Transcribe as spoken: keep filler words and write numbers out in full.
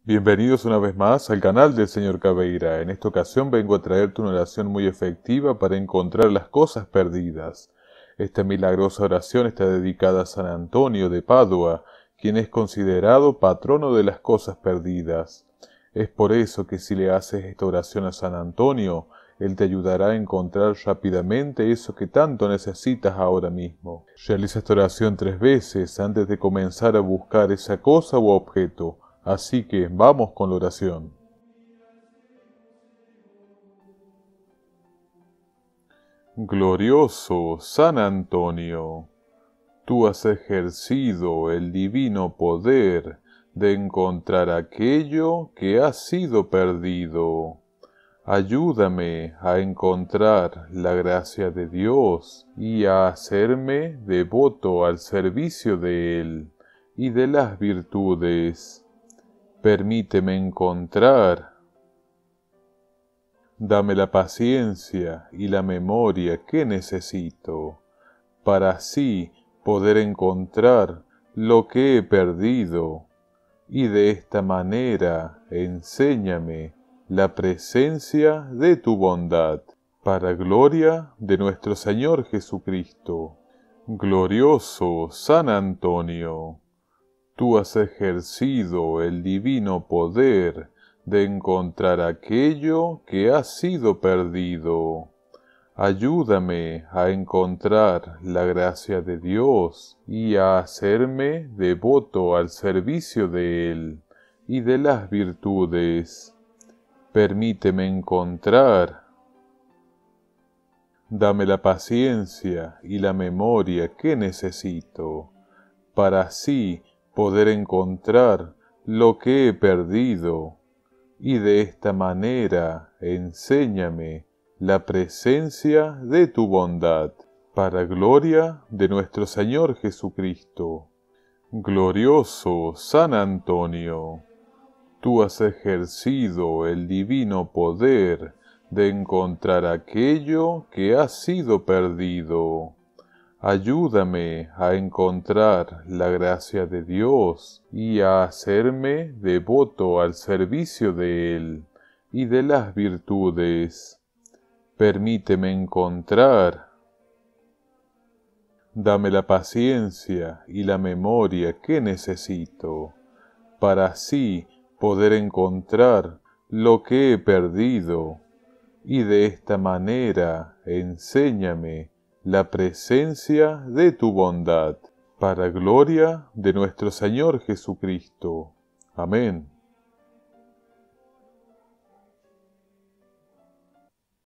Bienvenidos una vez más al canal del Señor Caveira. En esta ocasión vengo a traerte una oración muy efectiva para encontrar las cosas perdidas. Esta milagrosa oración está dedicada a San Antonio de Padua, quien es considerado patrono de las cosas perdidas. Es por eso que si le haces esta oración a San Antonio, él te ayudará a encontrar rápidamente eso que tanto necesitas ahora mismo. Realiza esta oración tres veces antes de comenzar a buscar esa cosa u objeto. Así que vamos con la oración. Glorioso San Antonio, tú has ejercido el divino poder de encontrar aquello que ha sido perdido. Ayúdame a encontrar la gracia de Dios y a hacerme devoto al servicio de Él y de las virtudes. Permíteme encontrar. Dame la paciencia y la memoria que necesito para así poder encontrar lo que he perdido, y de esta manera enséñame la presencia de tu bondad, para gloria de nuestro Señor Jesucristo. Glorioso San Antonio, tú has ejercido el divino poder de encontrar aquello que ha sido perdido. Ayúdame a encontrar la gracia de Dios y a hacerme devoto al servicio de Él y de las virtudes. Permíteme encontrar. Dame la paciencia y la memoria que necesito para así poder encontrar lo que he perdido, y de esta manera enséñame la presencia de tu bondad, para gloria de nuestro Señor Jesucristo. Glorioso San Antonio, tú has ejercido el divino poder de encontrar aquello que ha sido perdido. Ayúdame a encontrar la gracia de Dios y a hacerme devoto al servicio de Él y de las virtudes. Permíteme encontrar. Dame la paciencia y la memoria que necesito para así poder encontrar lo que he perdido, y de esta manera enséñame la presencia de tu bondad, para gloria de nuestro Señor Jesucristo. Amén.